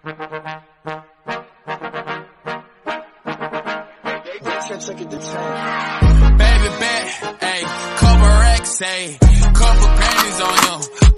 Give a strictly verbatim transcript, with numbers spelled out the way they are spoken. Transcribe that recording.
Baby bet, ayy, couple racks, ayy, couple pennies on you,